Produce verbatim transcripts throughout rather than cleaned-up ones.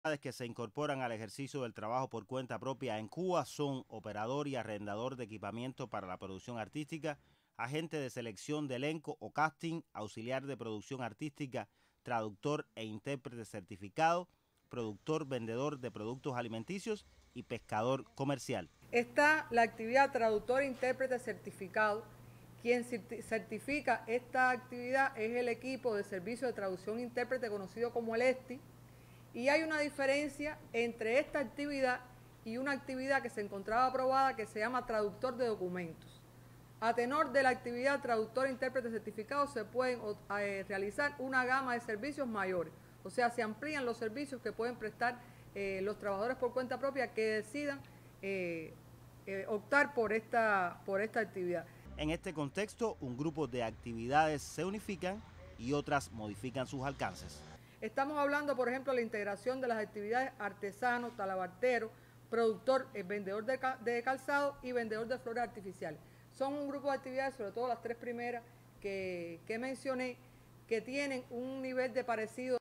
Que se incorporan al ejercicio del trabajo por cuenta propia en Cuba son operador y arrendador de equipamiento para la producción artística, agente de selección de elenco o casting, auxiliar de producción artística, traductor e intérprete certificado, productor, vendedor de productos alimenticios y pescador comercial. Está la actividad traductor e intérprete certificado. Quien certifica esta actividad es el equipo de servicio de traducción e intérprete conocido como el E S T I. Y hay una diferencia entre esta actividad y una actividad que se encontraba aprobada que se llama traductor de documentos. A tenor de la actividad traductor e intérprete certificado se pueden eh, realizar una gama de servicios mayores. O sea, se amplían los servicios que pueden prestar eh, los trabajadores por cuenta propia que decidan eh, eh, optar por esta, por esta actividad. En este contexto, un grupo de actividades se unifican y otras modifican sus alcances. Estamos hablando, por ejemplo, de la integración de las actividades artesano, talabartero, productor, eh, vendedor de, de calzado y vendedor de flores artificiales. Son un grupo de actividades, sobre todo las tres primeras que, que mencioné, que tienen un nivel de parecido.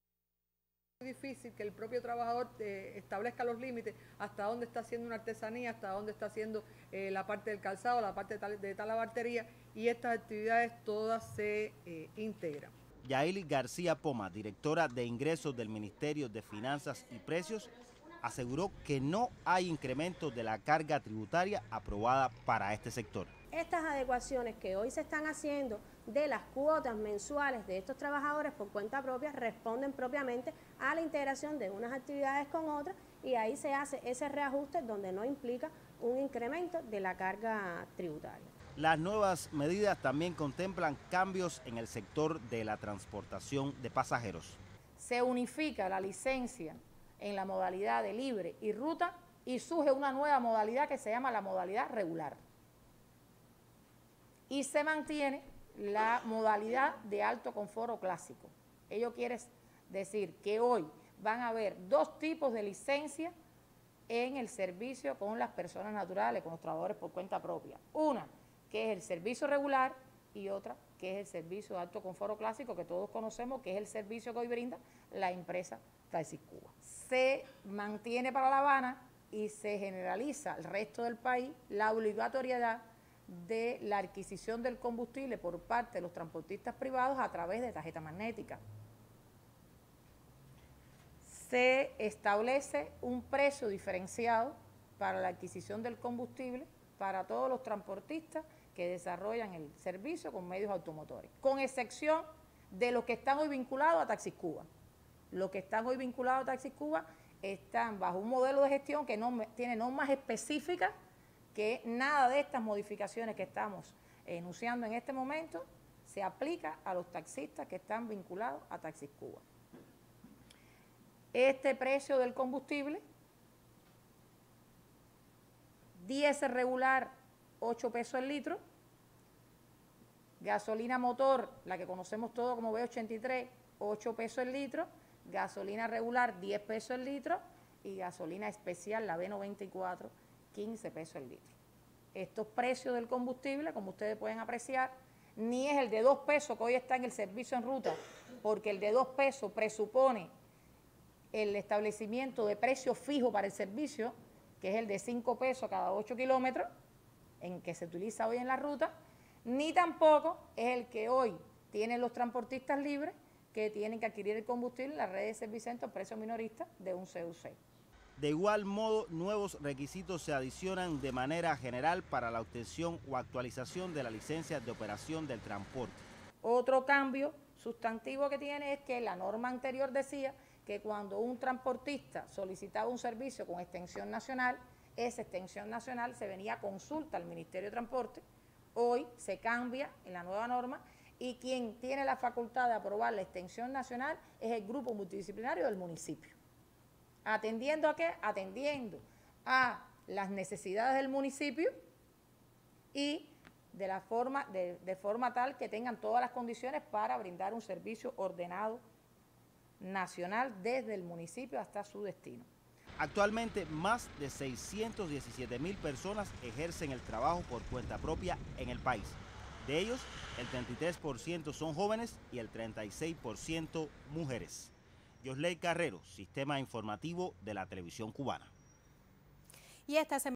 Es difícil que el propio trabajador eh, establezca los límites hasta dónde está haciendo una artesanía, hasta dónde está haciendo eh, la parte del calzado, la parte de, tal, de talabartería, y estas actividades todas se eh, integran. Yaeli García Poma, directora de ingresos del Ministerio de Finanzas y Precios, aseguró que no hay incremento de la carga tributaria aprobada para este sector. Estas adecuaciones que hoy se están haciendo de las cuotas mensuales de estos trabajadores por cuenta propia responden propiamente a la integración de unas actividades con otras, y ahí se hace ese reajuste donde no implica un incremento de la carga tributaria. Las nuevas medidas también contemplan cambios en el sector de la transportación de pasajeros. Se unifica la licencia en la modalidad de libre y ruta y surge una nueva modalidad que se llama la modalidad regular. Y se mantiene la modalidad de alto confort o clásico. Ello quiere decir que hoy van a haber dos tipos de licencia en el servicio con las personas naturales, con los trabajadores por cuenta propia. Una que es el servicio regular y otra que es el servicio de alto confort o clásico, que todos conocemos, que es el servicio que hoy brinda la empresa Taxis Cuba. Se mantiene para La Habana y se generaliza al resto del país la obligatoriedad de la adquisición del combustible por parte de los transportistas privados a través de tarjeta magnética. Se establece un precio diferenciado para la adquisición del combustible para todos los transportistas que desarrollan el servicio con medios automotores, con excepción de los que están hoy vinculados a Taxis Cuba. Los que están hoy vinculados a Taxis Cuba están bajo un modelo de gestión que no tiene normas específicas, que nada de estas modificaciones que estamos enunciando en este momento se aplica a los taxistas que están vinculados a Taxis Cuba. Este precio del combustible, diésel regular, ocho pesos el litro, gasolina motor, la que conocemos todos como B ochenta y tres, ocho pesos el litro, gasolina regular, diez pesos el litro, y gasolina especial, la B noventa y cuatro, quince pesos el litro. Estos precios del combustible, como ustedes pueden apreciar, ni es el de dos pesos que hoy está en el servicio en ruta, porque el de dos pesos presupone el establecimiento de precio fijo para el servicio, que es el de cinco pesos cada ocho kilómetros, en que se utiliza hoy en la ruta, ni tampoco es el que hoy tienen los transportistas libres, que tienen que adquirir el combustible en la red de Servicentro a precio minorista de un C U C. De igual modo, nuevos requisitos se adicionan de manera general para la obtención o actualización de la licencia de operación del transporte. Otro cambio sustantivo que tiene es que la norma anterior decía que cuando un transportista solicitaba un servicio con extensión nacional, esa extensión nacional se venía a consulta al Ministerio de Transporte. Hoy se cambia en la nueva norma y quien tiene la facultad de aprobar la extensión nacional es el grupo multidisciplinario del municipio. ¿Atendiendo a qué? Atendiendo a las necesidades del municipio y de, la forma, de, de forma tal que tengan todas las condiciones para brindar un servicio ordenado nacional desde el municipio hasta su destino. Actualmente, más de seiscientas diecisiete mil personas ejercen el trabajo por cuenta propia en el país. De ellos, el treinta y tres por ciento son jóvenes y el treinta y seis por ciento mujeres. Yosley Carrero, Sistema Informativo de la Televisión Cubana. Y esta semana